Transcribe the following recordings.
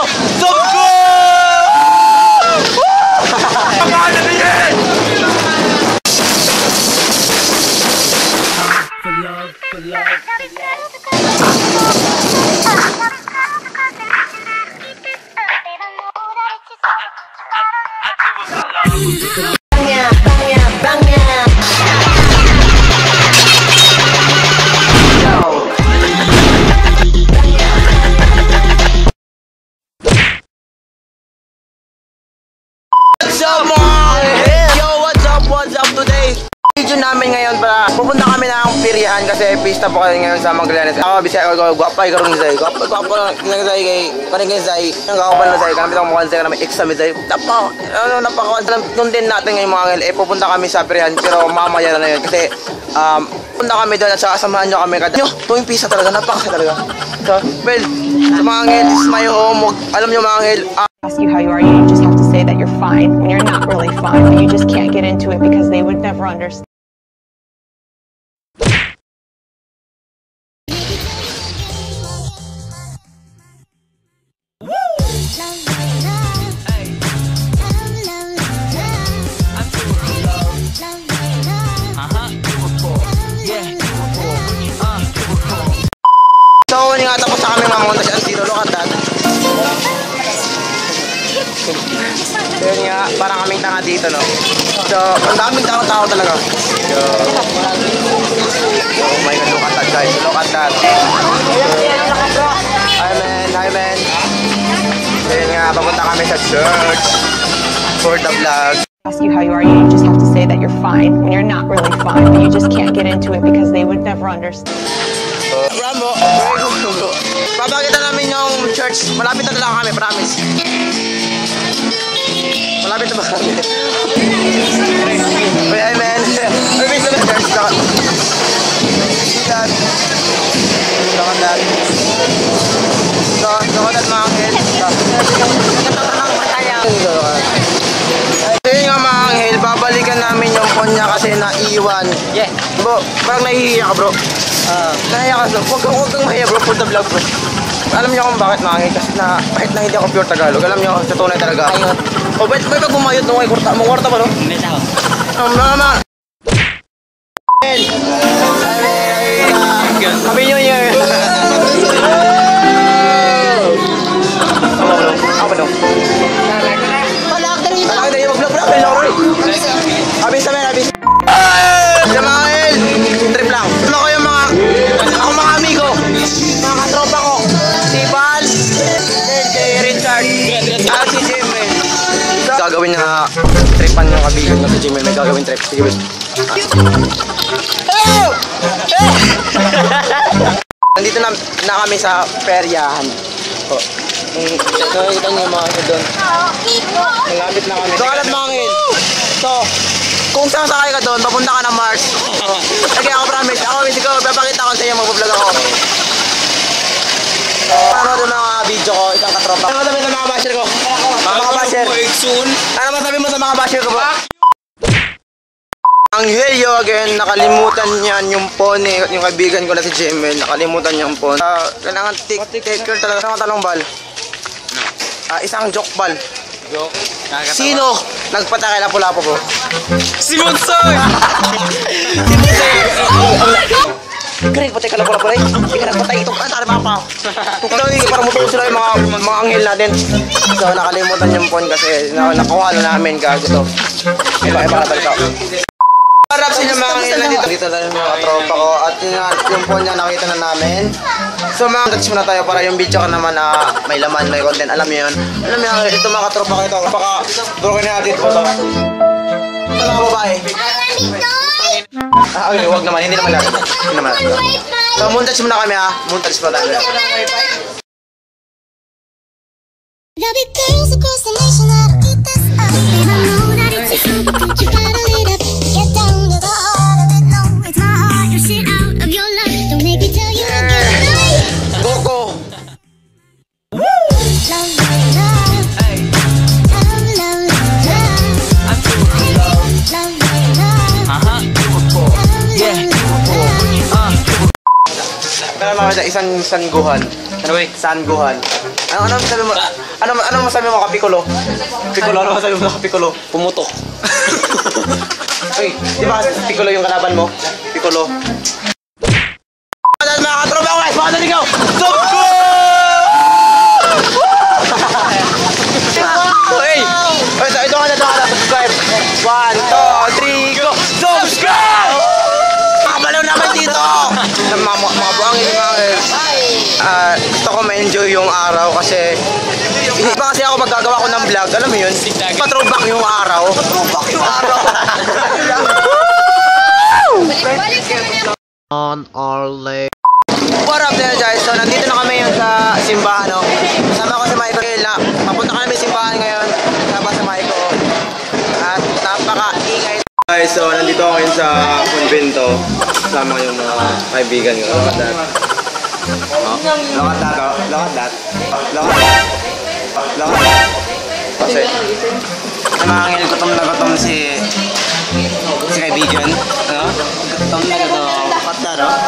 So good! What's up today? Video namin ngayon para pupunta kami ng Pirihan kasi pista po kayo ngayon sa Magallanes. Ako bisaya ko guwapay karon Zay. Guwapay lang Zay kay paring Zay. Ang gawpan na Zay kami tong mukhang Zay na may exam Zay. Napaka content natin ngayon mga ngel. Pupunta kami sa Pirihan pero mamaya na yun kasi punta kami doon at saka samahan nyo kami kada. Tuwing pista talaga napaka talaga. So, well, sa mga ngel, this is my home. Alam nyo mga ngel, ask you how you are, you just have to say that you're fine when you're not really fine, but you just can't get into it because they would never understand. So, nga tapos na kami mamunta sa Antino, look at that. So yun nga, parang kaming tanga dito, no? So, ang daming tao talaga. So, oh my god, look at that guys, look at that. Hi man. So yun nga, papunta kami sa church for the vlog. Ask you how you are, you just have to say that you're fine when you're not really fine, but you just can't get into it because they would never understand. Rambo, very good. Papakita namin yung church, malapit na lang kami, promise. Malapit na ba kami? Wait, hi man. Malapit na ba church? See that? Look at that. So, look at that mga angel. So yun nga mga angel, babalikan namin yung phone niya kasi naiwan. Yeah. Bro, parang nahihiya ka bro. Nahiya ka bro. Huwag kang mahiya bro for the vlog bro. Alam niyo kung bakit mga angel kasi na kahit na hindi ako pure Tagalog, alam niyo sa tunay talaga. Ayun. O ba't pag bumayot nung ay kurta? Mong kurta ba no? Hindi ako. Mga Happy New Year! Ako ba no? Palak na yung vlog Abis namin, abis. Sa mga el, trip lang. Ano ko yung mga amigo, mga katropa ko. Si Val, si Richard, at si Jimmy. Gagawin na tripan yung kabigan ko si Jimmy. May gagawin trip. Sige, wait. Nandito na kami sa peryahan. Nakikita niyo mga ito doon. Malapit na kami. So, alam mga ngil. So, kung sasakay ka doon, papunta ka ng Mars. Lagi ako promise. Ako, papakita ko sa iyo, mag-vlog ako. So, panood yung mga video ko, isang katropa. Ano masabi sa mga basher ko? Mga basher. Ano masabi mo sa mga basher ko ba? Ang Helio again, nakalimutan niyan yung phone eh, yung kaibigan ko na si Jemel, nakalimutan niya yung phone. Kailangan take-taker talaga ng talong bal. Isang joke bal. Joke? Sino nagpatay kay Lapu-Lapu bro? Si Monsoy! Si Monsoy! Kaya patay ka Lapu-Lapu rin? Hindi ka nagpatay ito. Saan ba pa? Tukdaw hindi para mutuo sila yung mga anghel natin. So nakalimutan yung phone kasi nakuha na namin gago to. Iba-iba na talaga. Harap sila mga ngila dito tayo yung mga tropa ko at yung phone niya nakita na namin. So mga touch muna tayo para yung video ka naman na may laman, may content. Alam niyo yun? Alam niyo ito mga tropa ko ito. Baka broken natin ito. Ito mga babae. Okay, huwag naman. Hindi naman natin. Hindi naman natin. So moon touch muna kami ha. Moon touch muna tayo. Love girls across the nation that'll eat this up. And I know that it's a secret that you gotta lead up. Get down to the heart of it. No, it's my heart. You're shit out of your life. Don't make me tell you again. Coco. Woo! Love, love, love. Hey. Love, love, love. I'm super love. Love, love, love. Super yeah. Pero mga isang sanguhan. Ano ba? Sanguhan. Ano sabi mo? Ano masabi mo ka Piccolo? Piccolo, ano masabi mo ka Piccolo? Pumutok. Uy, di ba Piccolo yung kalaban mo? Piccolo. Mga katropa ko guys, mga naligaw! Hey! Ito ka na, subscribe! 1, 2, 3, go! Subscribe! Makabalaw naman dito! Mga buhangin yung mga gusto ko ma-enjoy yung araw kasi hindi pa kasi ako maggagawa ko ng vlog, alam mo yun? Patrobak yung araw. Patrobak yung araw. On our leg. What up there guys? So nandito na kami yun sa simbahan, no? Kasama ko si Michael na papunta kami sa simbahan ngayon. Kasama si Michael. At napaka-ingay. Guys, so nandito ako yun sa konbento. Kasama yung mga kaibigan ko. Look at that. Look at that, oh. Look at that. Look at that. Look at that. Kasi namangil gutom na gutom si kaibigan. Ano? Gutom na gutom. Look at that, oh.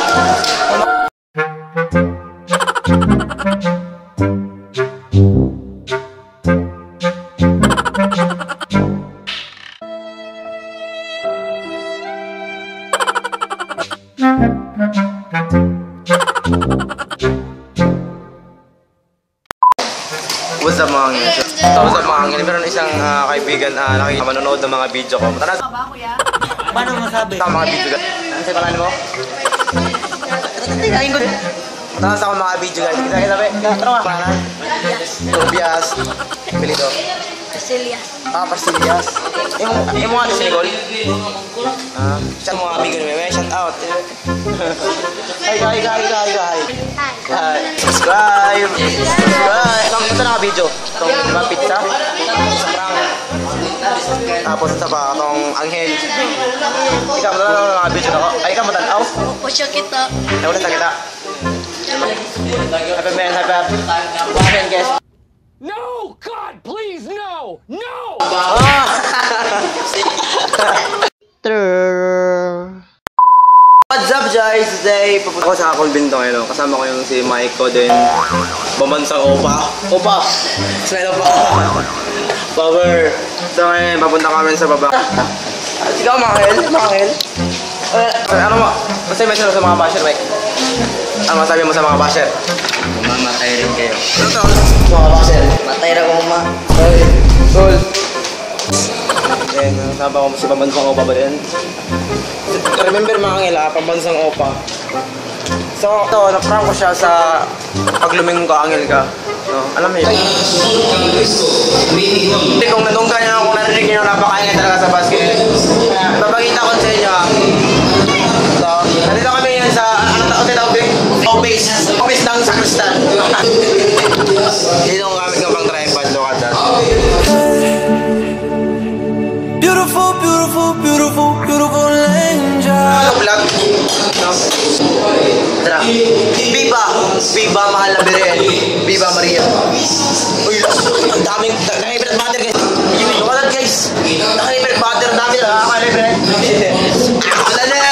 What's up mga ngin? What's up mga ngin? Meron isang kaibigan manonood ng mga video ko. Tara! Paano masabi? Tama mga video guys. Ano sa'yo pangalan mo? Tingin ko din. Tara sa mga video guys. Kita sabi. Tara mga pangalan. Tobias. Pilito. Pasilias. Pasilias. Yung mga si Nicole? Siya mga amigo ni Meme. Shout out. Hi. Subscribe. Ito na ka-video. Itong pizza. Sa prank. Tapos sa pa, itong anghel. Ikaw, matanaw na mga video na ko. Ay, ikaw matanaw? Pusyo kita. Ay, ulit na kita. Happy man, happy guys. No! God, please, no! No! What's up guys? Today, papunta ko sa konbento ngayon. Kasama ko yung si Mike ko din. Bamansang Opa. Opa! Smell Opa! Power! So ngayon, papunta kami sa baba. Sigaw, Mangel. Ano mo? Masaya mo sa mga basher, Mike? Ano masabi mo sa mga basher? Mamatay rin kayo. Ano to? Mga basher. Matay rin ako ma. Cool. Then, nasaba ko si Pambansang Opa ba din? Remember mga ngila, Pambansang Opa. So, ito, na-prank ko siya sa paglumingon ka, angel ka. No, alam mo yun? Hindi, kung nadunggan nyo, kung narinig nyo, napakaingay talaga sa basket. Papakita ko sa inyo, ha? So, nandito kami yun sa, office ng sakristan. Dito ang gamit ng pang tripod, look at that. Beautiful angel. Ano vlog? No? Tara. Viva mahal na Beren. Viva Maria. Uy, ang daming naka-favorite butter guys. Look at that guys. Naka-favorite butter dami. Naka-favorite. Wala na.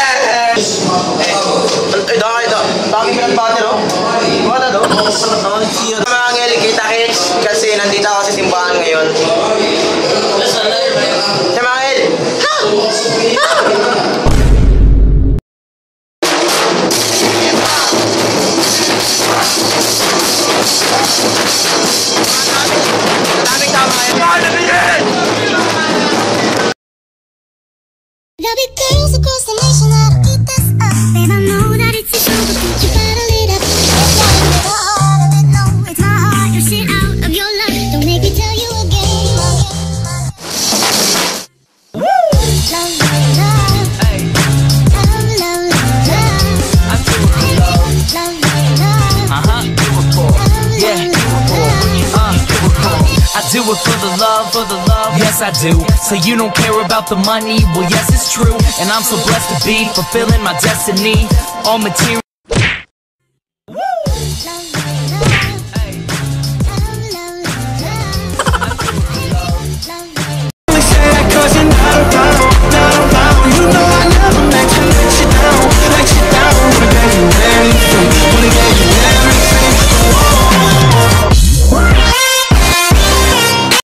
Ay, dami favorite butter oh. Wala do. Mga ngeli kita kids kasi nandito ako sa simbahan ngayon. Sa mga ngeli. There'll be girls across the nation that'll eat this up. Babe, I know that it's a show, but don't you gotta lit up. It's not in the heart of it, no, it's my heart. You're shit out of your life. Don't make me tell you again. Woo! Love, love, love. Hey. Love, love, love, love. I do it for love. Love, love, love. Do it for. Yeah, do it for. Do it for. I do it for the love, yes I do. So you don't care about the money, well yes it's true. And I'm so blessed to be fulfilling my destiny. All material